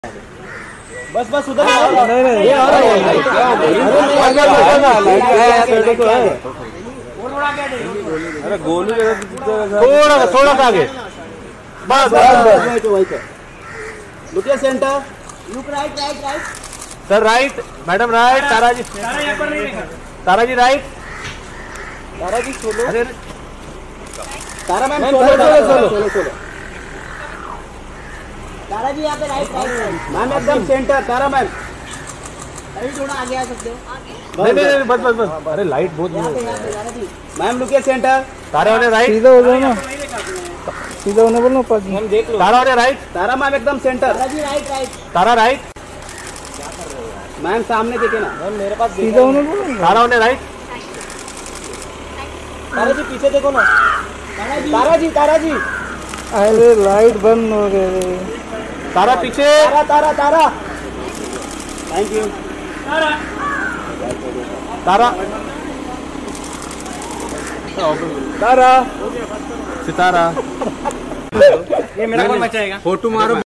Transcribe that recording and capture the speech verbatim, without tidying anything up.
बस बस उधर नहीं नहीं ये आ रहा है। अरे गोलू थोड़ा थोड़ा सा आगे बस बस। Look at centre, look right right right sir right, madam right, Tara ji Tara ji right, Tara ji छोड़ो, अरे तारा मैम चलो चलो चलो चलो तारा जी यहाँ पे राइट राइट मैम एकदम सेंटर, तारा मैम अभी थोड़ा आगे आ सकते हो। नहीं नहीं नहीं बस बस बस। अरे लाइट बहुत यहाँ पे यहाँ पे Tara ji ma'am look at centre, Tara होने राइट, सीधा हो जाओ ना, सीधा होने बोलो पाजी। हम देख लो, तारा होने राइट, तारा मैम एकदम centre, Tara ji right right Tara right, ma'am सामने देखे ना मैम, मेरे पास सीधा होने बोलो। तारा होने राइट, तारा जी पीछे देखो ना, तारा जी तारा जी तारा जी अरे लाइट बंद हो गए। तारा पीछे, तारा तारा तारा थैंक यू, तारा तारा सितारा, ये मेरा कौन बचाएगा, फोटो मारो।